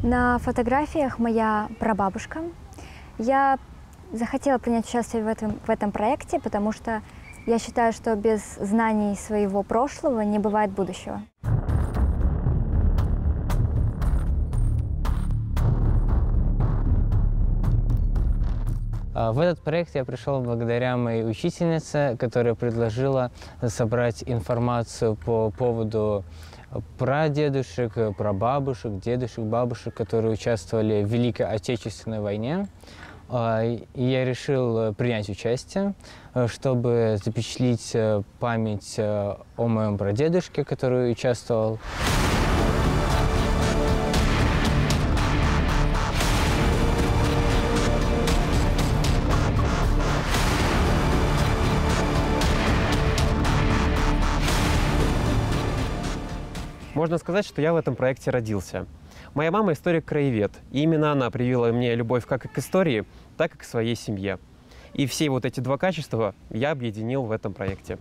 На фотографиях моя прабабушка. Я захотела принять участие в этом проекте, потому что я считаю, что без знаний своего прошлого не бывает будущего. В этот проект я пришел благодаря моей учительнице, которая предложила собрать информацию по поводу прадедушек, прабабушек, дедушек, бабушек, которые участвовали в Великой Отечественной войне. И я решил принять участие, чтобы запечатлеть память о моем прадедушке, который участвовал. Можно сказать, что я в этом проекте родился. Моя мама историк-краевед, и именно она привила мне любовь как к истории, так и к своей семье. И все вот эти два качества я объединил в этом проекте.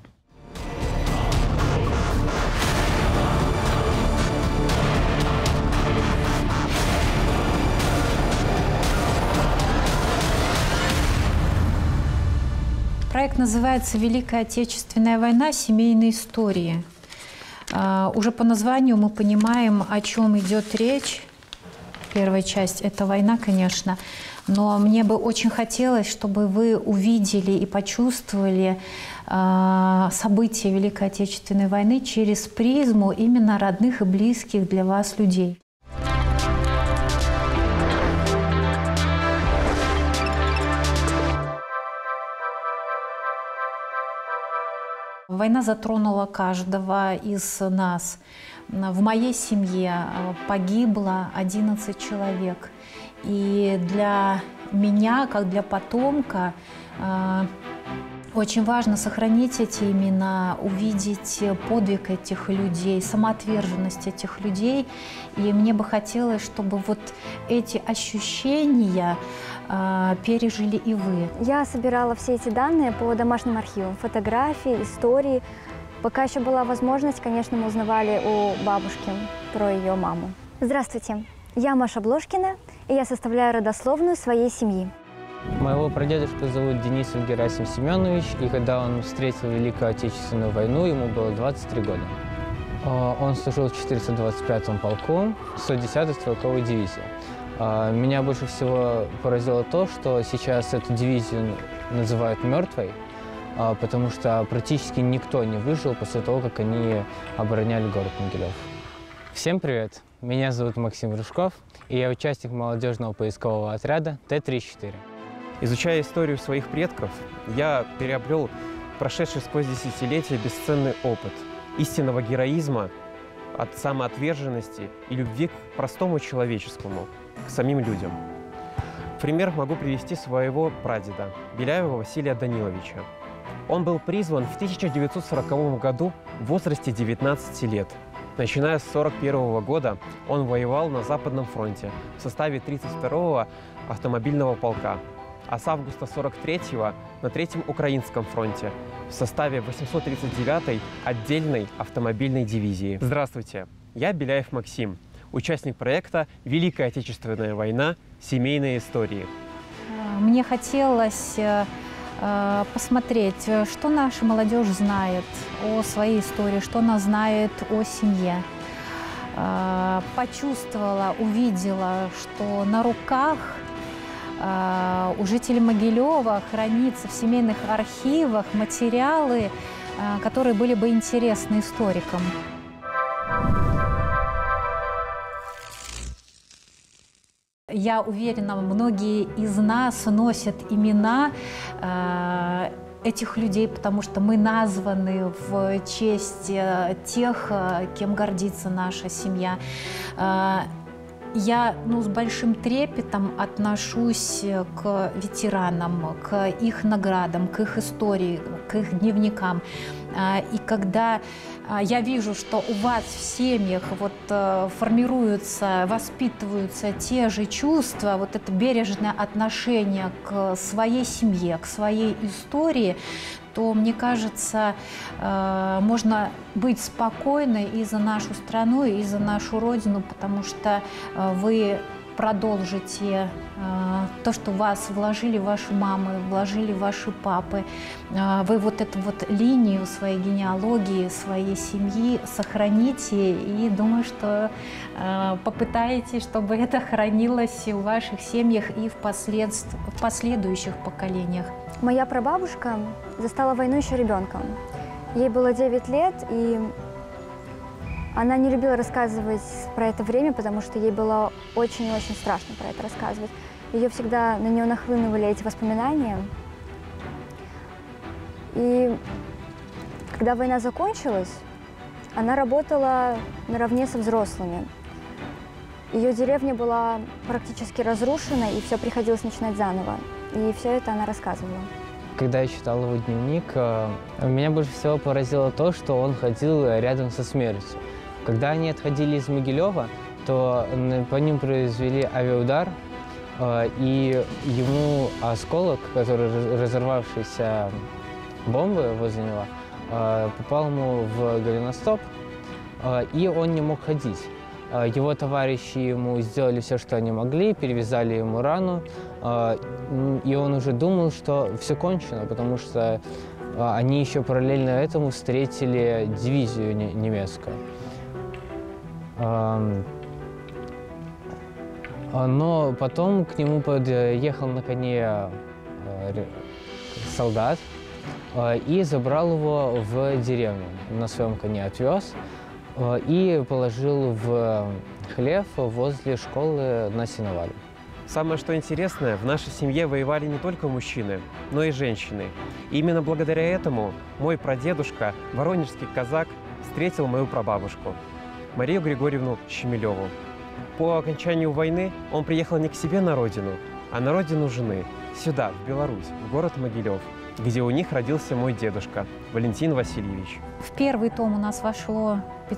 Проект называется «Великая Отечественная война. Семейные истории». Уже по названию мы понимаем, о чем идет речь. Первая часть – это война, конечно, но мне бы очень хотелось, чтобы вы увидели и почувствовали события Великой Отечественной войны через призму именно родных и близких для вас людей. Война затронула каждого из нас. В моей семье погибло 11 человек. И для меня, как для потомка, очень важно сохранить эти имена, увидеть подвиг этих людей, самоотверженность этих людей. И мне бы хотелось, чтобы вот эти ощущения пережили и вы. Я собирала все эти данные по домашним архивам, фотографии, истории. Пока еще была возможность, конечно, мы узнавали у бабушки про ее маму. Здравствуйте, я Маша Блошкина, и я составляю родословную своей семьи. Моего прадедушку зовут Денисов Герасим Семенович, и когда он встретил Великую Отечественную войну, ему было 23 года. Он служил в 425-м полку, 110-й стрелковой дивизии. Меня больше всего поразило то, что сейчас эту дивизию называют мертвой, потому что практически никто не выжил после того, как они обороняли город Могилев. Всем привет! Меня зовут Максим Рыжков, и я участник молодежного поискового отряда Т-34. Изучая историю своих предков, я приобрел прошедший сквозь десятилетия бесценный опыт истинного героизма, от самоотверженности и любви к простому человеческому, к самим людям. В пример могу привести своего прадеда, Беляева Василия Даниловича. Он был призван в 1940 году в возрасте 19 лет. Начиная с 1941 года он воевал на Западном фронте в составе 32-го автомобильного полка, а с августа 1943-го на 3-м Украинском фронте в составе 839-й отдельной автомобильной дивизии. Здравствуйте, я Беляев Максим, участник проекта «Великая Отечественная война. Семейные истории». Мне хотелось посмотреть, что наша молодежь знает о своей истории, что она знает о семье. Почувствовала, увидела, что на руках у жителей Могилева хранятся в семейных архивах материалы, которые были бы интересны историкам. Я уверена, многие из нас носят имена этих людей, потому что мы названы в честь тех, кем гордится наша семья. Я с большим трепетом отношусь к ветеранам, к их наградам, к их истории, к их дневникам. И когда я вижу, что у вас в семьях формируются, воспитываются те же чувства, это бережное отношение к своей семье, к своей истории, то, мне кажется, можно быть спокойной и за нашу страну, и за нашу Родину, потому что вы продолжите то, что в вас вложили ваши мамы, вложили ваши папы. Вы вот эту вот линию своей генеалогии, своей семьи сохраните, и думаю, что попытаетесь, чтобы это хранилось в ваших семьях и в последующих поколениях. Моя прабабушка застала войну еще ребенком. Ей было 9 лет, и она не любила рассказывать про это время, потому что ей было очень-очень страшно про это рассказывать. Ее всегда на нее нахлынули эти воспоминания. И когда война закончилась, она работала наравне со взрослыми. Ее деревня была практически разрушена, и все приходилось начинать заново. И все это она рассказывала. Когда я читал его дневник, меня больше всего поразило то, что он ходил рядом со смертью. Когда они отходили из Могилева, то по ним произвели авиаудар, и ему осколок, который разорвавшийся бомбы возле него, попал ему в голеностоп, и он не мог ходить. Его товарищи ему сделали все, что они могли, перевязали ему рану, и он уже думал, что все кончено, потому что они еще параллельно этому встретили дивизию немецкую. Но потом к нему подъехал на коне солдат и забрал его в деревню. На своем коне отвез и положил в хлев возле школы на сеновале. Самое что интересное, в нашей семье воевали не только мужчины, но и женщины. И именно благодаря этому мой прадедушка, воронежский казак, встретил мою прабабушку, Марию Григорьевну Щемелеву. По окончанию войны он приехал не к себе на родину, а на родину жены, сюда, в Беларусь, в город Могилев, где у них родился мой дедушка, Валентин Васильевич. В первый том у нас вошло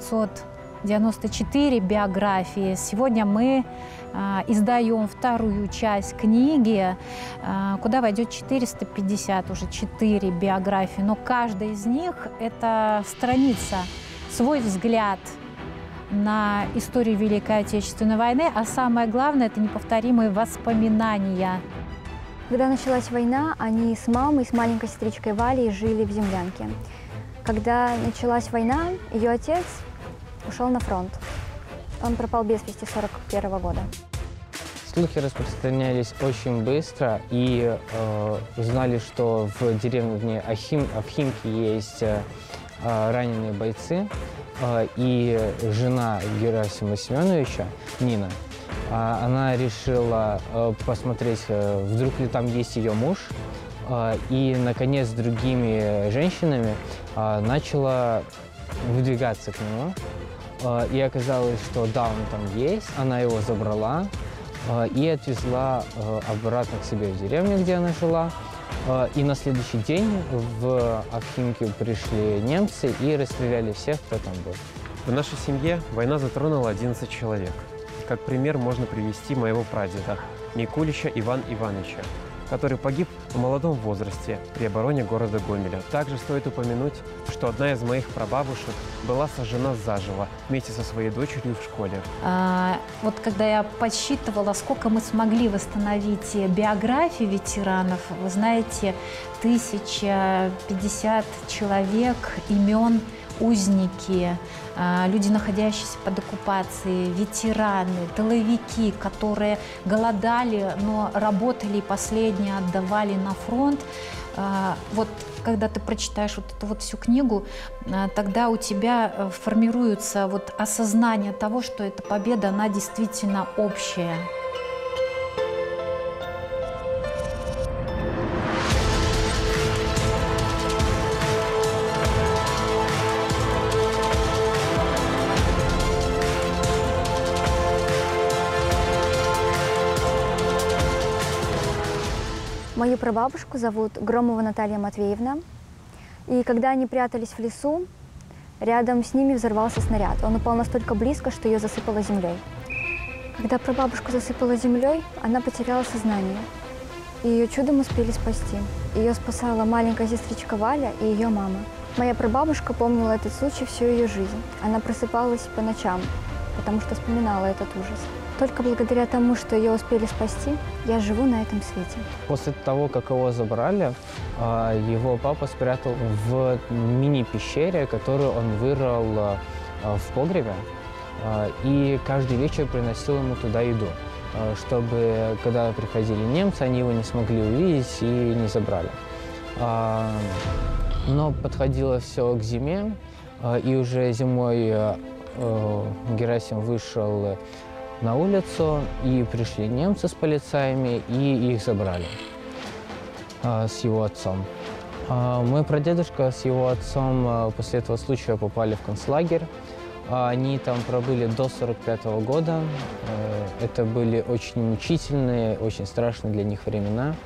594 биографии. Сегодня мы издаем вторую часть книги, куда войдет 450, уже 4 биографии. Но каждая из них – это страница, свой взгляд на историю Великой Отечественной войны, а самое главное – это неповторимые воспоминания. Когда началась война, они с мамой, с маленькой сестричкой Валей жили в землянке. Когда началась война, ее отец ушел на фронт. Он пропал без вести 1941 года. Слухи распространялись очень быстро, и узнали, что в деревне Авхимки есть раненые бойцы, и жена Герасима Семеновича, Нина, она решила посмотреть, вдруг ли там есть ее муж, и, наконец, с другими женщинами начала выдвигаться к нему. И оказалось, что да, он там есть, она его забрала и отвезла обратно к себе в деревню, где она жила. И на следующий день в Авхимки пришли немцы и расстреляли всех, кто там был. В нашей семье война затронула 11 человек. Как пример можно привести моего прадеда Микулича Ивана Ивановича, который погиб в молодом возрасте при обороне города Гомеля. Также стоит упомянуть, что одна из моих прабабушек была сожжена заживо вместе со своей дочерью в школе. Вот когда я подсчитывала, сколько мы смогли восстановить биографии ветеранов, вы знаете, 1050 человек, имен, узники, люди, находящиеся под оккупацией, ветераны, тыловики, которые голодали, но работали и последние отдавали на фронт. Вот когда ты прочитаешь вот эту вот всю книгу, тогда у тебя формируется вот осознание того, что эта победа, она действительно общая. Мою прабабушку зовут Громова Наталья Матвеевна. И когда они прятались в лесу, рядом с ними взорвался снаряд. Он упал настолько близко, что ее засыпало землей. Когда прабабушку засыпало землей, она потеряла сознание. и ее чудом успели спасти. Ее спасала маленькая сестричка Валя и ее мама. Моя прабабушка помнила этот случай всю ее жизнь. Она просыпалась по ночам, потому что вспоминала этот ужас. Только благодаря тому, что ее успели спасти, я живу на этом свете. После того, как его забрали, его папа спрятал в мини-пещере, которую он вырыл в погребе, и каждый вечер приносил ему туда еду, чтобы, когда приходили немцы, они его не смогли увидеть и не забрали. Но подходило все к зиме, и уже зимой Герасим вышел на улицу, и пришли немцы с полицаями, и их забрали с его отцом. Мой прадедушка с его отцом после этого случая попали в концлагерь. Они там пробыли до 1945 года. Это были очень мучительные, очень страшные для них времена.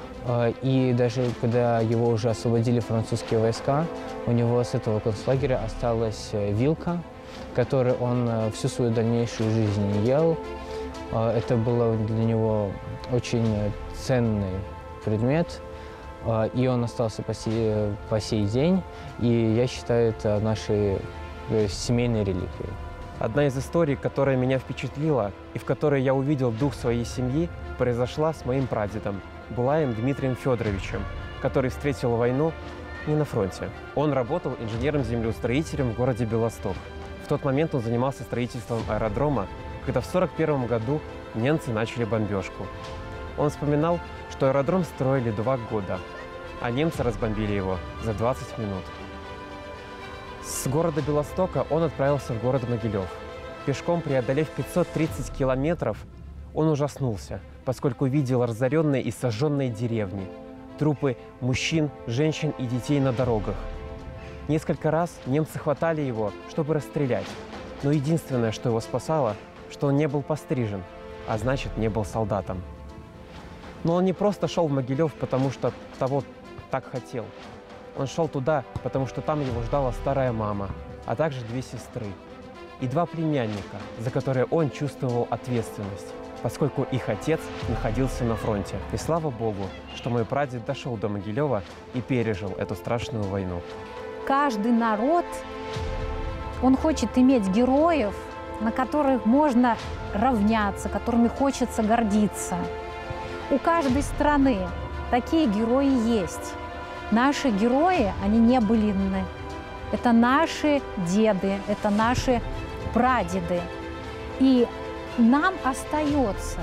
И даже когда его уже освободили французские войска, у него с этого концлагеря осталась вилка, который он всю свою дальнейшую жизнь не ел. Это был для него очень ценный предмет, и он остался по сей день. И я считаю, это нашей семейной реликвией. Одна из историй, которая меня впечатлила и в которой я увидел дух своей семьи, произошла с моим прадедом Булаем Дмитрием Федоровичем, который встретил войну не на фронте. Он работал инженером-землеустроителем в городе Белосток. В тот момент он занимался строительством аэродрома, когда в 1941 году немцы начали бомбежку. Он вспоминал, что аэродром строили 2 года, а немцы разбомбили его за 20 минут. С города Белостока он отправился в город Могилев. Пешком преодолев 530 километров, он ужаснулся, поскольку видел разоренные и сожженные деревни, трупы мужчин, женщин и детей на дорогах. Несколько раз немцы хватали его, чтобы расстрелять, но единственное, что его спасало, что он не был пострижен, а значит, не был солдатом. Но он не просто шел в Могилев, потому что того так хотел. Он шел туда, потому что там его ждала старая мама, а также 2 сестры и 2 племянника, за которые он чувствовал ответственность, поскольку их отец находился на фронте. И слава Богу, что мой прадед дошел до Могилева и пережил эту страшную войну. Каждый народ, он хочет иметь героев, на которых можно равняться, которыми хочется гордиться. У каждой страны такие герои есть. Наши герои, они не былинны. Это наши деды, это наши прадеды. И нам остается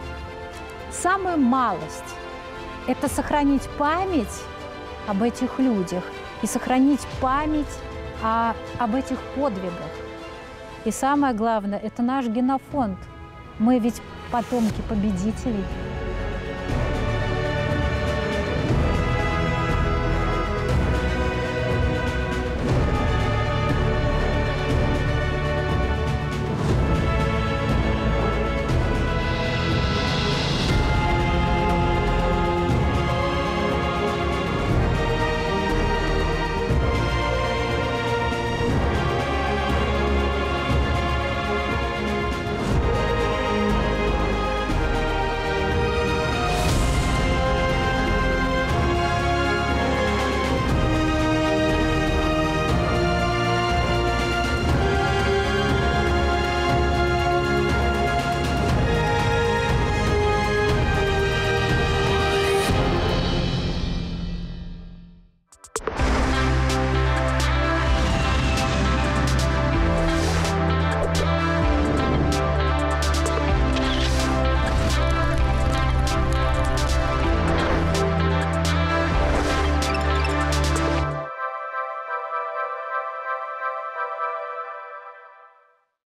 самая малость – это сохранить память об этих людях и сохранить память об этих подвигах. И самое главное – это наш генофонд. Мы ведь потомки победителей.